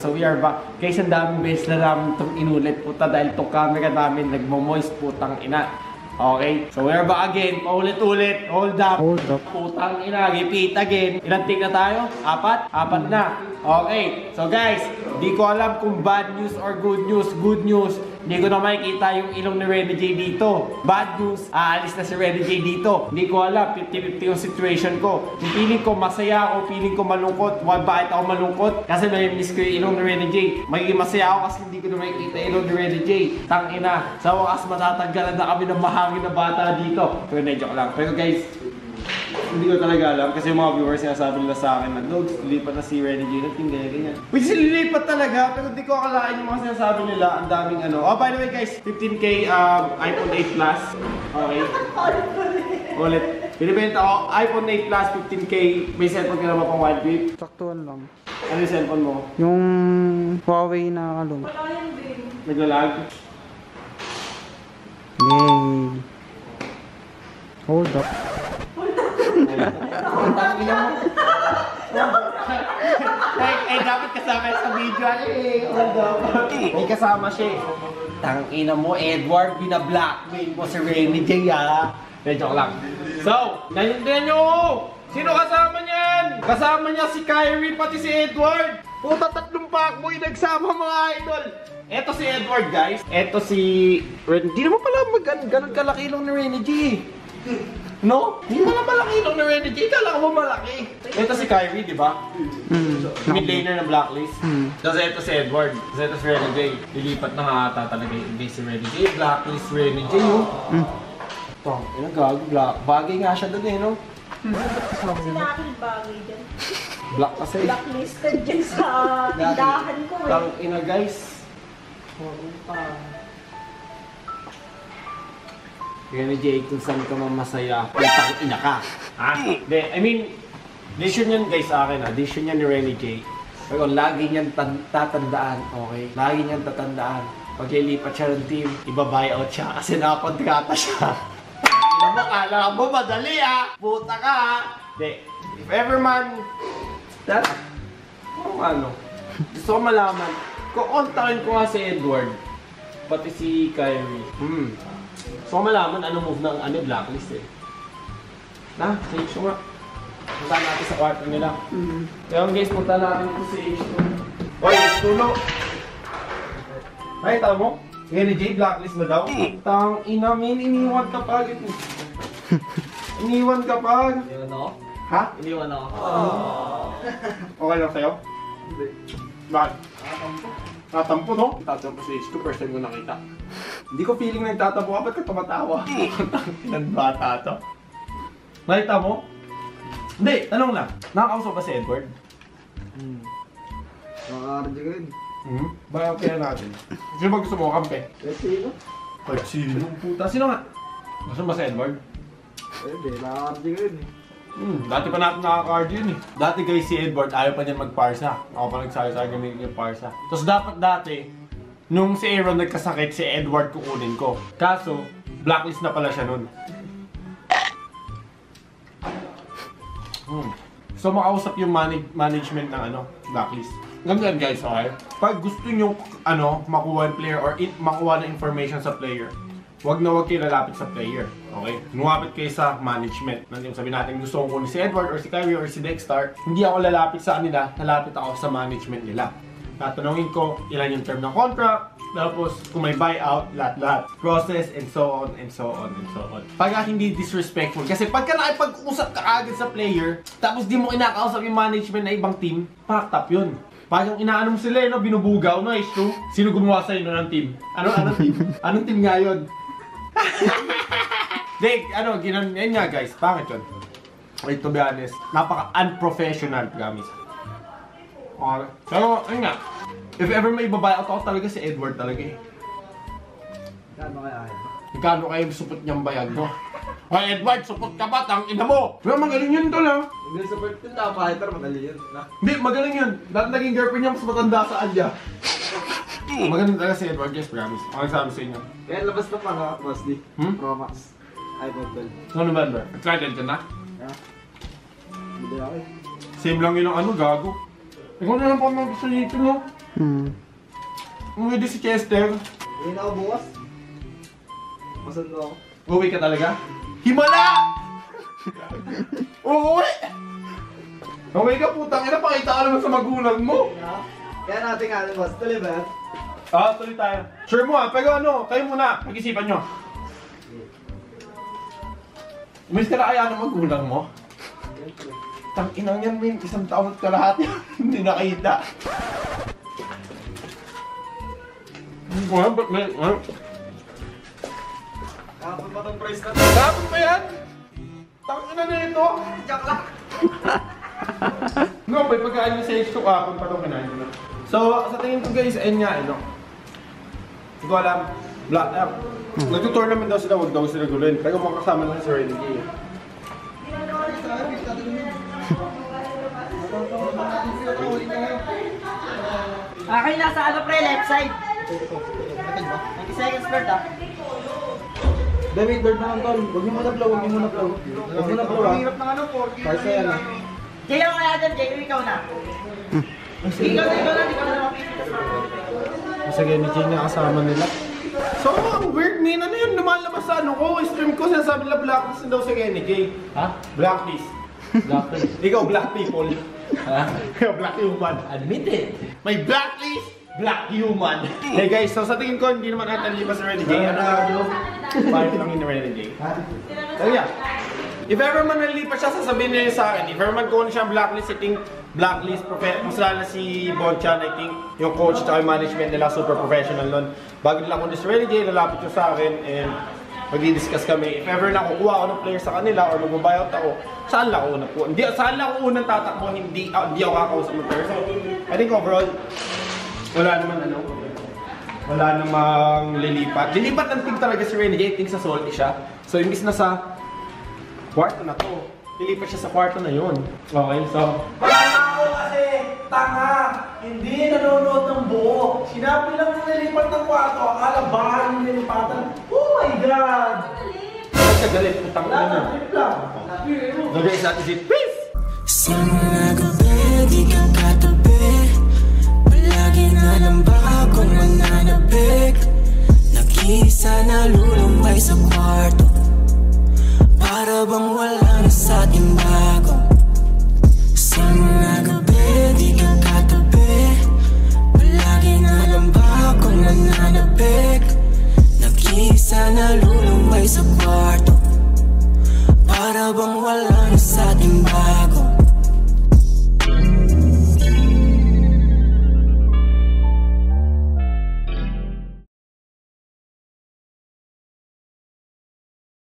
So we are back. Guys, ang daming beses na namin itong inulit puta dahil itong camera namin nagmo-moist putang ina. Okay? So we are back again. Paulit-ulit. Hold up. Hold up. Putang ina. Repeat again. Ilang take na tayo? Apat? Apat na. Okay. So guys, di ko alam kung bad news or good news. Good news, hindi ko na makikita yung ilong ni Rene J dito. Bad news, aalis na si Rene J dito. Hindi ko alam, 50-50 yung situation ko. Yung feeling ko masaya ako, feeling ko malungkot. Bakit ako malungkot? Kasi may-miss ko yung ilong ni Rene J. Magiging masaya ako kasi hindi ko na makikita yung ilong ni Rene J. Tangina, sa wakas matatanggalan na kami ng mahangin na bata dito. Pero joke lang. Pero guys, hindi ko talaga alam kasi yung mga viewers sinasabi nila sa akin na Dogs, lilipat na si Rene J natin, ganyan. Which is lilipat talaga, pero hindi ko akalain yung mga sinasabi nila, ang daming ano. Oh, by the way guys, 15K iPhone 8 Plus. Okay. Ulit. Binibenta ko, iPhone 8 Plus, 15K. May cellphone ka naman pang wide clip. Saktuhan lang. Ano yung cellphone mo? Yung Huawei na kaluma. Wala yan din. Naglalag? Yay. Hold up. Tangina mo. Dapat kasama sa video. Hold up. May kasama siya eh. Tangina mo, Edward, binablockmail mo si Rene J, ha? Joke lang. So, naintindihan nyo! Sino kasama niyan? Kasama niya si Kyrie, pati si Edward. Puta, tatlong pakboy nagsama mga idol. Eto si Edward, guys. Eto si Ren. Di naman pala ganun kalaki lang ni Rene J. No? Di pala malaki lang ni Rene J. Kala ko malaki. Eto si Kyrie, di ba? Mid laner ng Blacklist. Tapos eto si Edward. Tapos eto si Rene J. Lilipat na nga ata talaga yung si Rene J. Blacklist Rene J, oh. Ito, gago. Bagay nga siya doon eh, no? Sinakil bagay dyan. Black kasi. Blacklisted dyan sa tindahan ko eh. Tang ina guys. Rene J, kung saan ka mamasaya, tang ina ka. Ha? Hindi, I mean, decision yan guys sa akin ha. Decision yan ni Rene J. Pero lagi niyan tatandaan, okay? Lagi niyan tatandaan. Pag lilipat siya ng team, iba-buyout siya kasi nakakontrata siya. Kala mo madali ah! Puta ka ah! Hindi. If ever man, that, ano, gusto ko malaman, kukontakin ko nga si Edward, pati si Kyrie. Gusto ko malaman ano move ng ano, Blacklist eh. Na, sa H2 nga. Punta natin sa kwarto nila. Kaya guys, punta natin ito sa H2. Oy, H2 no! Ay, tama mo? Rene J, Blacklist na daw. Tang ina, min, iniwan ka pa. Iniwan ka pa. Iniwan ako? Ha? Iniwan ako. Okay lang sa'yo? Hindi. Bakit? Nakatampo, no? Nagtatampo sa H2, first time ko nakita. Hindi ko feeling na nagtatampo ka, ba't ka tumatawa? Ilang bata to. Nakita mo? Hindi, tanong lang. Nakakausap ba si Edward? Nakakardi ka rin. Bakit kaya natin? Sino ba gusto mo kampe? Sino? Kahit sino? Puta, sino nga? Gusto mo ba si Edward? Hindi, nakakardi ka rin eh. Dati pa natin nakaka-card yun eh. Dati guys si Edward, ayaw pa niyan mag-parsa. Ako pa nagsabi-sabi kami yung parsa. Tapos dapat dati, nung si Aaron nagkasakit, si Edward kukunin ko. Kaso, blacklist na pala siya nun. So makausap yung management ng ano, blacklist. Ganyan guys, okay? Pag gusto nyo ano, makuha yung player or makuha ng information sa player, wag kayo lalapit sa player, okay? Lumapit kayo sa management. Yung sabi natin gusto kong kunin si Edward or si Kyrie or si Dexter, hindi ako lalapit sa kanila, lalapit ako sa management nila. Tatanungin ko ilan yung term ng contract, tapos kung may buyout, lahat-lahat. Process and so on and so on and so on. Pagka hindi disrespectful, kasi pagka nakipag-usap ka agad sa player, tapos di mo kinakausap yung management na ibang team, packed up yun. Parang inaano mo sila, no? Binubugaw, no? H2? Sino gumawa sa'yo ng team? Anong team? Anong team nga yun? Dek, ano, yan nga guys, bakit yun? Wait, to be honest, napaka-unprofessional, promise. Okay. Pero, ayun nga, if ever may babuyout ako talaga si Edward talaga eh. Kano kaya kaya? Magkano kayo supot niyang bayad mo? Ay, Edward, supot ka ba? Tang ina mo! Pero magaling yun tol ha? Hindi sa part yung fighter, madali yun. Hindi, magaling yun. Dahil naging girlfriend niya mas matanda sa Alya. Magaling talaga si Edward, yes, promise. Ang sabi sa inyo. Kaya labas na pala, Boss D. Pro Max. iPhone 12. No November. Excited ka na? Yeah. Hindi ako eh. Same lang yun ang ano, gago. Ikaw na lang pa mga gusto nito, no? Umuwi din si Chester. Hindi na ako bukas. Masando ako. Uwi ka talaga? Himala! Uuwi! Uwi ka, putang ina, pakita ka naman sa magulang mo. Kaya natin nga, boss. Tuloy ba? Tuloy tayo. Sure mo pero ano, kayo muna, pag-isipan nyo. Miss ka na kaya ng magulang mo? Tang-inang yan, Min. 1 taon ka lahat. Hindi nakita. Kapag pa tong price na to. Kapag pa yan? Tang-ina na ito. Jack lang. No, may pagkaan yung sales ko kapag pa itong kinain ko na. So, sa tingin ko guys, ayun nga, ano. Hindi ko alam. Black up. Nag-tournament daw sila, huwag daw sila gulin. Pero makasama lang sa Renegade. Akin nasa ano pre, left side. 90 seconds bird ah. David, bird na lang tol. Huwag niyo muna blow, huwag niyo muna blow. Huwag muna blow ah. Hirap ng ano, 4K. Kasi yan ah. Jay, ako kaya dyan, Jay, ikaw na. Ikaw na mapipitas na. Sige, ni Jay na kasama nila. So, ang weird, man. Ano yun? Lumalabas sa ano ko. Stream ko, sinasabi nila blacklist daw sa Kenny Jay. Ha? Blacklist. Blacklist. Ikaw, black people. Ha? Black human. Admit it. May blacklist, black human. Hey guys, so sa tingin ko, hindi naman natin lipas sa Renny Jay. Ano? Parang lang yung Renny Jay. So yeah. If ever man nalipas siya, sasabihin niya sa akin. If ever man kung siya blacklist, I think blacklist, mas lalo si Bonchan, I think yung coach at yung management nila super professional nun. Bago nila kung this Renny Jay, lalapit siya sa akin and magdi-discuss kami. If ever na kukuha ako ng player sa kanila or mag-buyout ako, saan lang ako unang po? Saan lang ako unang tatakbo, hindi ako kakausap ng player. So, I think overall, wala namang lilipat. Lilipat ng team talaga si Renny Jay, I think sa salty siya. So, imbis na sa kwarto na to, lilipat siya sa kwarto na yun. Okay, so... Ako kasi, tanga! Hindi nanonood ng buo. Sinabi lang na nilipat ng kwarto, akala bahay yung nilipatan. Oh my God! Nagkagalit, putang ina na. So guys, that is it. Peace! Sa mga gabi, di ka katabi. Palagi na lang bagong mananabik. Nag-iisa na lulumbay sa kwarto. Para bang wala na sa ating bago. Sa mga gabi, di ka katabi. Palagi na lang bagong mananabik. Nag-iisa na lulumbay sa kwarto. Para bang wala na sa ating